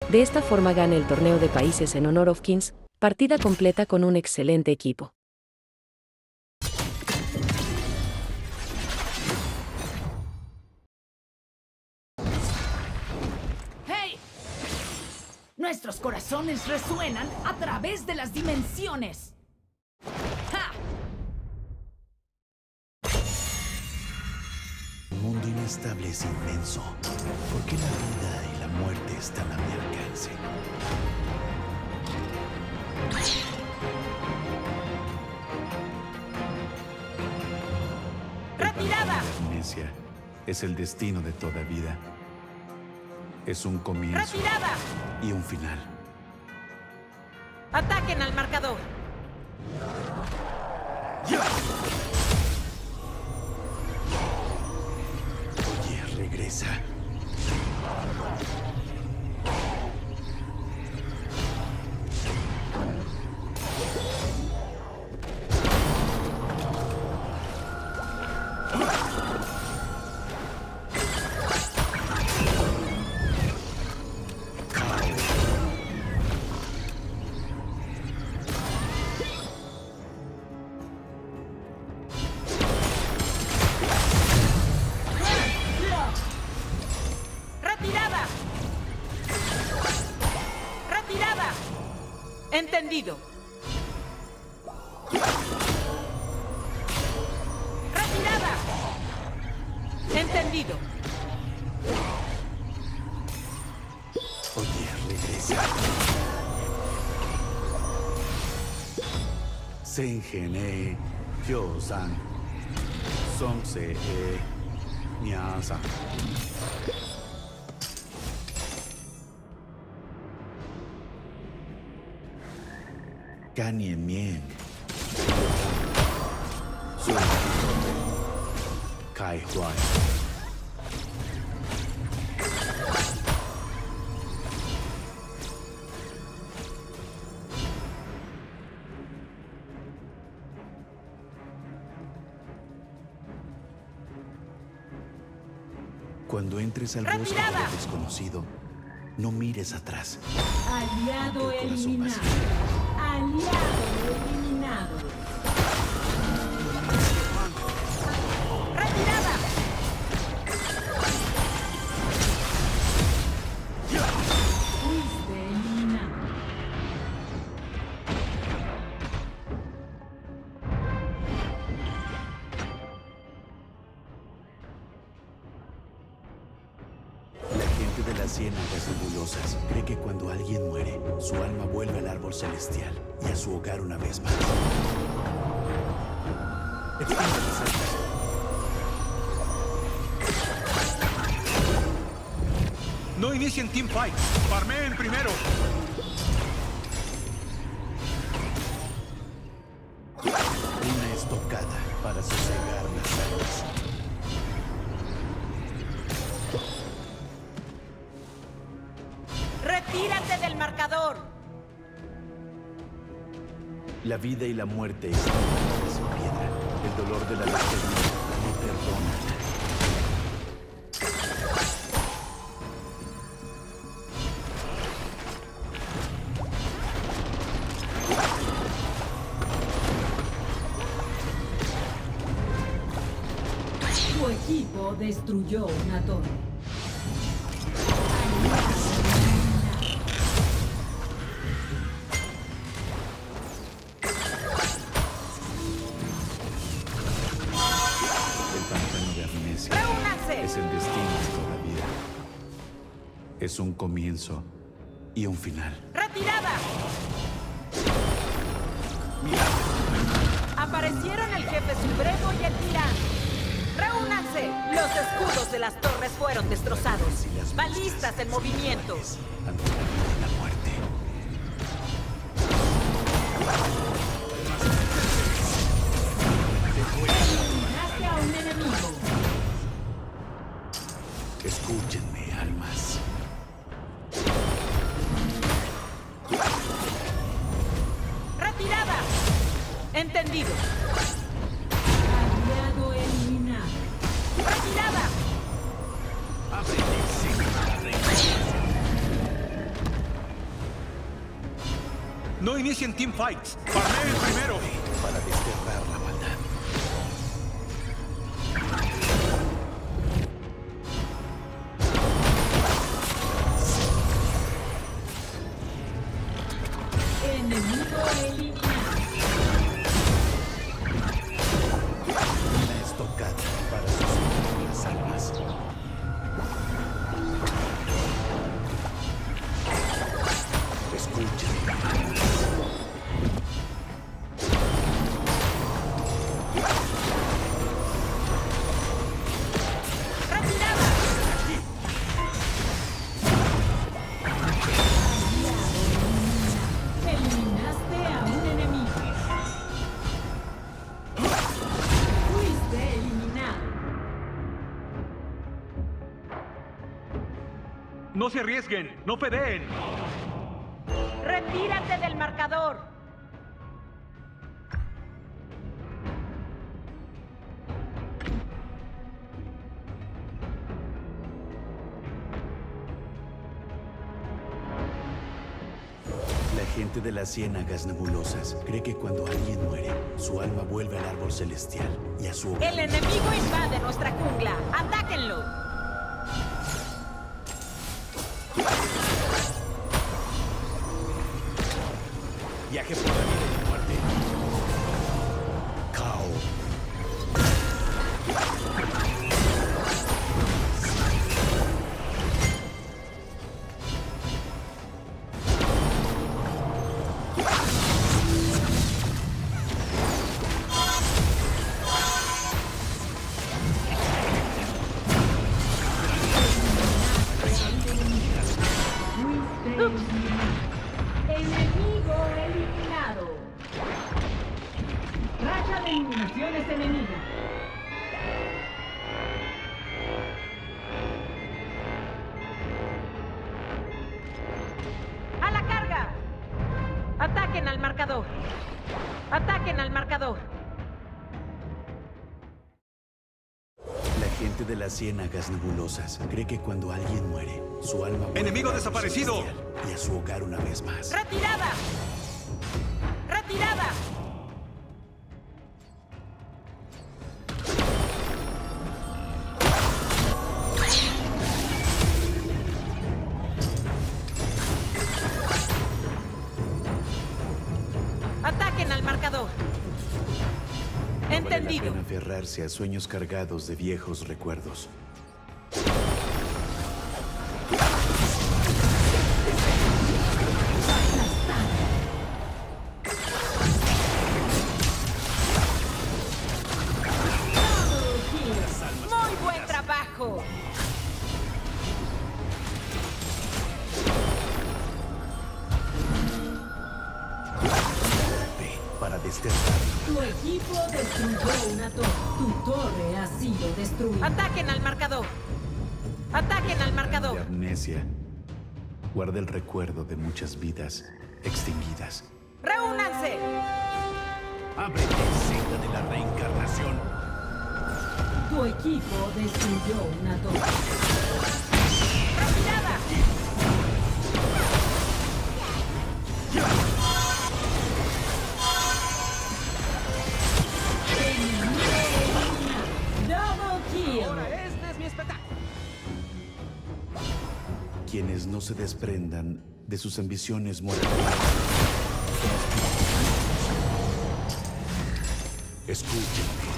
De esta forma gana el torneo de países en Honor of Kings, partida completa con un excelente equipo. ¡Hey! Nuestros corazones resuenan a través de las dimensiones. ¡Ja! El mundo inestable es inmenso, porque la vida y la muerte están a mi alcance. ¡Retirada! La amnesia es el destino de toda vida. Es un comienzo ¡Retirada! y un final. ¡Ataquen al marcador! Oye, regresa. ¡Retirada! ¡Retirada! Entendido. ¡Retirada! Entendido. Oye, regresa. Senjene, Hyo-san, Songse, Nya-san. Kanye Mien. Sun. Kai Huai. Cuando entres al bosque de ¡Retirada! lo desconocido, no mires atrás. Aliado El corazón eliminado. vacío. Aliado eliminado. ¡Retirada! Fuiste eliminado. La gente de las ciénagas nebulosas cree que cuando alguien muere, su alma vuelve al árbol celestial y a su hogar una vez más. Extiende las alas. No inicien Team Fight. Farmeen primero. Una estocada para sosegar las alas. ¡Retírate del marcador! La vida y la muerte están atadas en piedra. El dolor de la despedida no perdona. Tu equipo destruyó una torre. El pantano de amnesia ¡Reúnanse! es el destino de toda vida. Es un comienzo y un final. ¡Retirada! Aparecieron el jefe supremo y el tirán. ¡Reúnanse! Los escudos de las torres fueron destrozados. Balistas en movimiento. Ante la vida y la muerte. Eliminaste a un enemigo. Escúchenme, almas. ¡Retirada! Entendido. Aliado eliminado. ¡Retirada! No inicien teamfights. Farmeen primero. Para desterrar la maldad. Enemigo eliminado. Una estocada para susurrar las almas. Escuchen. Eliminaste a un enemigo. Fuiste eliminado. No se arriesguen. No pedeen. ¡Retírate del marcador! La gente de las ciénagas nebulosas cree que cuando alguien muere, su alma vuelve al árbol celestial y a su hogar. El enemigo invade nuestra jungla. ¡Atáquenlo! Viaje por la vida y la muerte. Cao. Fuiste eliminado. Enemigo eliminado. Racha de eliminaciones enemiga. ¡A la carga! ¡Ataquen al marcador! ¡Ataquen al marcador! La gente de las ciénagas nebulosas cree que cuando alguien muere, su alma vuelve ¡Enemigo al árbol desaparecido! celestial y a su hogar una vez más. ¡Retirada! ¡Retirada! ¡Ataquen al marcador! Vale la Entendido. pena aferrarse a sueños cargados de viejos recuerdos. ¡Muy buen trabajo! Para desterrar. Tu equipo destruyó una torre. Tu torre ha sido destruida. ¡Ataquen al marcador! ¡Ataquen al De marcador! amnesia. Guarda el recuerdo de muchas vidas extinguidas. ¡Reúnanse! ¡Ábrete, senda de la reencarnación! Tu equipo destruyó una torre. ¡Retirada! Double kill. Este es mi espectáculo. Quienes no se desprendan de sus ambiciones morales. Escúchenme.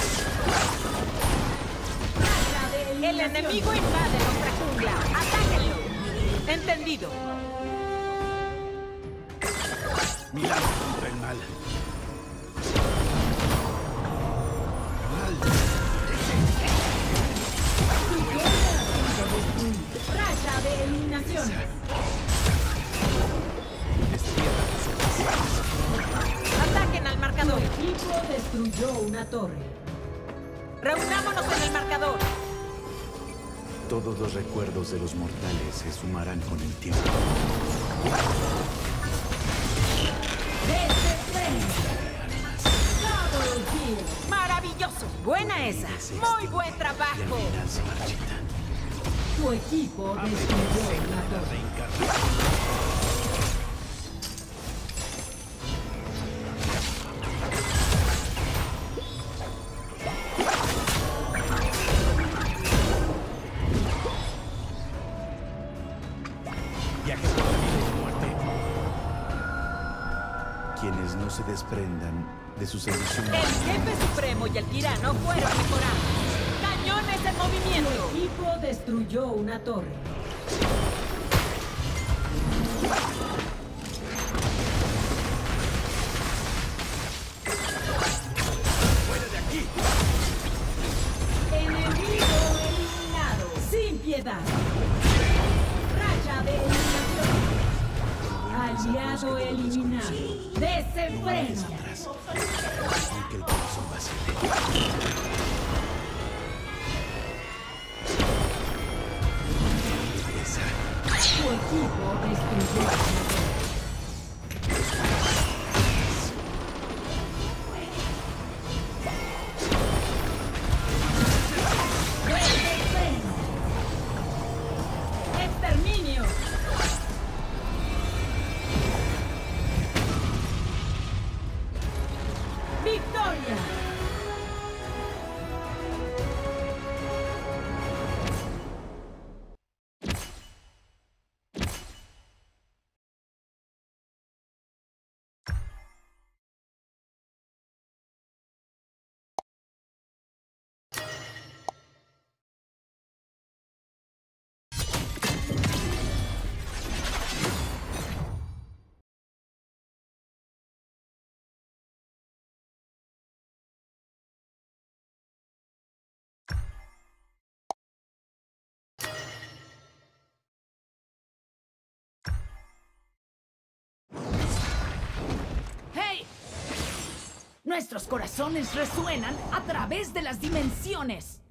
El enemigo invade nuestra jungla. ¡Atáquenlo! Entendido. Milagro contra el mal. Racha de eliminaciones. ¡Ataquen al Tu marcador! equipo destruyó una torre. ¡Reunámonos en el marcador! Todos los recuerdos de los mortales se sumarán con el tiempo. Double kill. ¡Maravilloso! ¡Buena esa! ¡Muy buen trabajo! Y al final se marchitan. Tu equipo destruyó una torre. Viaje por la vida y muerte. Quienes no se desprendan de sus ambiciones. El jefe supremo y el tirano fueron mejorados. ¡Cañones en movimiento! Tu equipo destruyó una torre. ¡Fuera de aquí! Enemigo eliminado. Sin piedad. Raya de eliminación. Aliado eliminado. Desenfreno. Atrás. Aunque el corazón vacile. Regresa. Tu equipo destruyó una torre. Desenfreno. Exterminio. Victoria. ¡Hey! Nuestros corazones resuenan a través de las dimensiones.